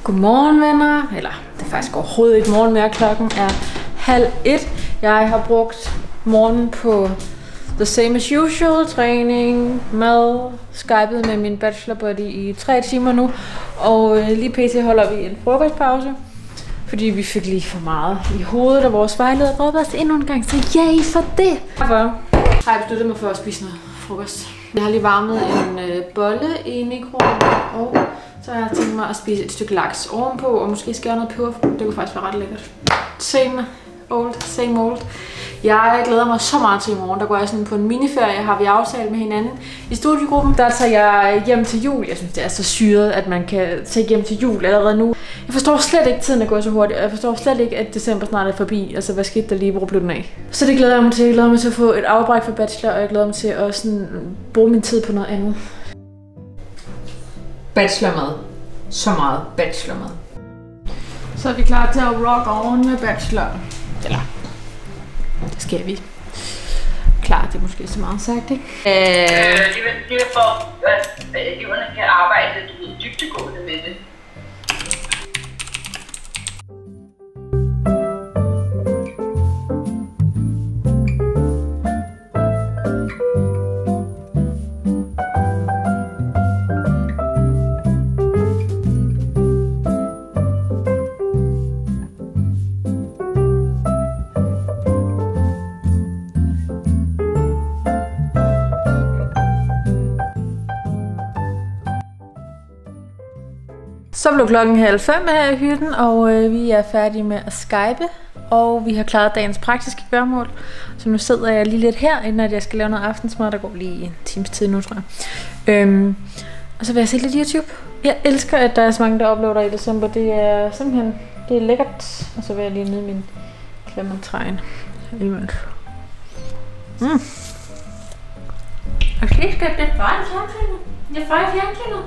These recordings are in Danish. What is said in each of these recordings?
Godmorgen venner, eller det er faktisk overhovedet ikke morgen mere, klokken er 12:30. Jeg har brugt morgenen på the same as usual, træning, mad, skypet med min bachelor buddy i 3 timer nu, og lige pt. Holder vi en frokostpause, fordi vi fik lige for meget i hovedet, og vores vejleder råbte os endnu en gang, så yay for det! Derfor har jeg besluttet mig for at spise noget frokost. Jeg har lige varmet en bolle i mikroen, og så har jeg tænkt mig at spise et stykke laks ovenpå, og måske skære noget peberfrugt. Det kunne faktisk være ret lækkert. Same old. Jeg glæder mig så meget til i morgen. Der går jeg sådan på en miniferie, har vi aftalt med hinanden i studiegruppen. Der tager jeg hjem til jul. Jeg synes, det er så syret, at man kan tage hjem til jul allerede nu. Jeg forstår slet ikke, tiden er gået så hurtigt, og jeg forstår slet ikke, at december snart er forbi. Altså, hvad skete der lige? Hvor blev den af? Så det glæder jeg mig til. Jeg glæder mig til at få et afbræk for bachelor, og jeg glæder mig til at sådan bruge min tid på noget andet. Bachelormad. Så meget bachelormad. Så er vi klar til at rock on med bachelor. Eller, det skal vi. Klar, det er måske så meget sagt, ikke? Det er for, at eleverne kan arbejde dybdegående med det. Så blev klokken 4:30 her i hytten, og vi er færdige med at skype, og vi har klaret dagens praktiske gøremål. Så nu sidder jeg lige lidt her, inden at jeg skal lave noget aftensmad. Der går lige en times tid nu, tror jeg. Og så vil jeg se lidt YouTube. Jeg elsker, at der er så mange, der uploader i december. Det er simpelthen, det er lækkert. Og så vil jeg lige nyde min clementine. Okay, skal det bare i fjernsynet? Jeg er bare i fjernsynet.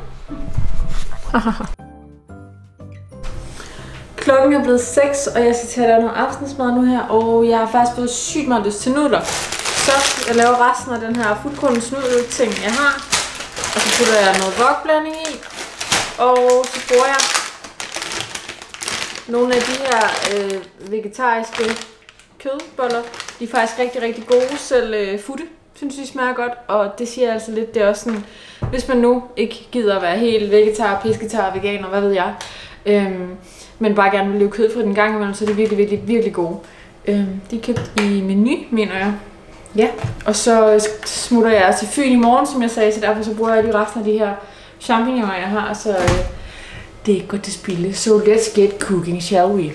Klokken er blevet 6, og jeg skal til at lave noget aftensmad nu her, og jeg har faktisk fået sygt meget lyst til nudler. Så jeg laver resten af den her fuldkornens nudel ting, jeg har. Og så putter jeg noget wokblanding i, og så bruger jeg nogle af de her vegetariske kødboller. De er faktisk rigtig, rigtig gode, selv futte. Synes de smager godt, og det siger altså lidt, det er også sådan, hvis man nu ikke gider at være helt vegetar, pesketar, veganer, hvad ved jeg, men bare gerne vil leve kødfrit en gang imellem, så er det virkelig gode. De er købt i Meny, mener jeg. Ja, og så smutter jeg til Fyn i morgen, som jeg sagde, så derfor så bruger jeg lige resten af de her champignoner, jeg har, så det er ikke godt til spilde. So let's get cooking, shall we?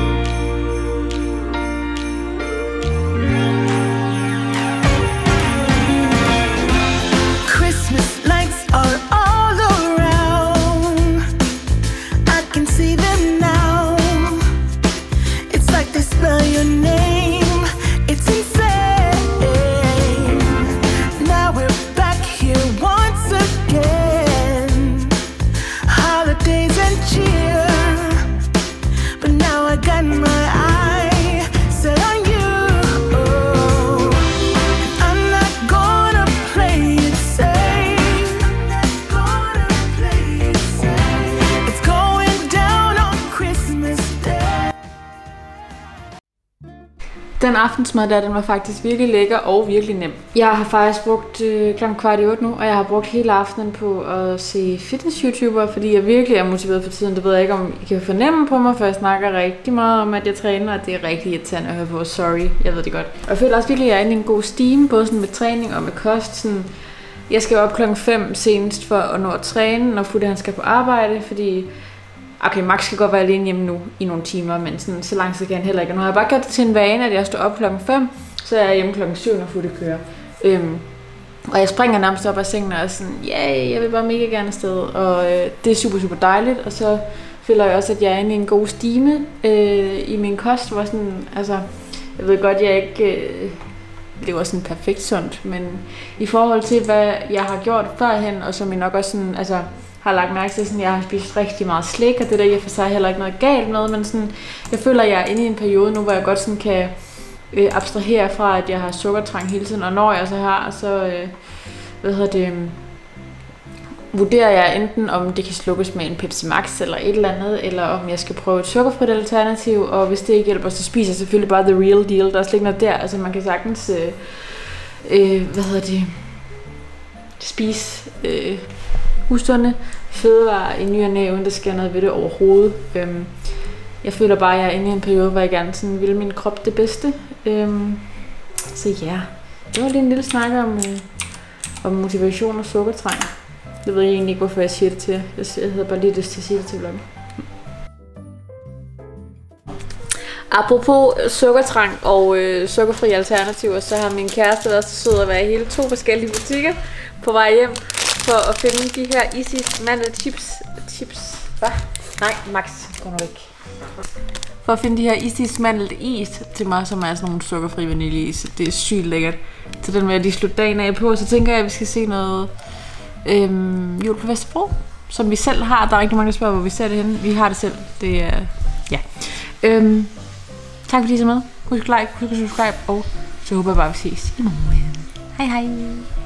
Den aftensmad der, den var faktisk virkelig lækker og virkelig nem. Jeg har faktisk brugt klokken 7:15 nu, og jeg har brugt hele aftenen på at se fitness-YouTubere, fordi jeg virkelig er motiveret for tiden. Det ved jeg ikke, om I kan fornemme på mig, for jeg snakker rigtig meget om, at jeg træner, og det er rigtig irriterende at høre på. Sorry, jeg ved det godt. Og jeg føler også virkelig, at jeg er inde i en god steam, både sådan med træning og med kost. Sådan, jeg skal op klokken 5 senest for at nå at træne, når Futte han skal på arbejde, fordi okay, Max skal godt være alene hjemme nu i nogle timer, men sådan, så langt så kan han heller ikke. Og nu har jeg bare gjort det til en vane, at jeg står op klokken 5, så er jeg hjemme klokken 7, når Futte kører. Og jeg springer nærmest op af sengen og er sådan, yeah, jeg vil bare mega gerne afsted. Og det er super dejligt, og så føler jeg også, at jeg er inde i en god stime i min kost, hvor sådan, altså, jeg ved godt, jeg ikke lever sådan perfekt sundt, men i forhold til, hvad jeg har gjort førhen, og som jeg nok også sådan, altså, har lagt mærke til, sådan, jeg har spist rigtig meget slik, og det der i for sig heller ikke noget galt med, men sådan, jeg føler, at jeg er inde i en periode nu, hvor jeg godt sådan kan abstrahere fra, at jeg har sukkertrang hele tiden, og når jeg så har, så vurderer jeg enten, om det kan slukkes med en Pepsi Max eller et eller andet, eller om jeg skal prøve et sukkerfrit alternativ, og hvis det ikke hjælper, så spiser jeg selvfølgelig bare the real deal. Der er slet ikke noget der, altså man kan sagtens, spise husstående fødevarer i ny og næ, uden der sker noget ved det overhovedet. Jeg føler bare, at jeg er inde i en periode, hvor jeg gerne sådan vil min krop det bedste. Så ja, det var lige en lille snak om motivation og sukkertrang. Det ved jeg egentlig ikke, hvorfor jeg siger det til. Jeg havde bare lige lyst til at sige det til vloggen. Apropos sukkertrang og sukkerfri alternativer, så har min kæreste været så sød at være i hele 2 forskellige butikker på vej hjem for at finde de her Isis mandelchips. Hvad? Nej, Max, gå nu væk. For at finde de her Isis mandelis til mig, som er sådan nogle sukkerfri vaniljeis. Det er sygt lækkert. Så den vil jeg lige slutte dagen af på. Så tænker jeg, at vi skal se noget jul på Vesterbro, som vi selv har. Der er rigtig mange, der spørger, hvor vi ser det henne. Vi har det selv. Det er, ja. Tak fordi I så med. Husk at like, husk at subscribe, og så håber jeg bare, vi ses i morgen. Hej hej.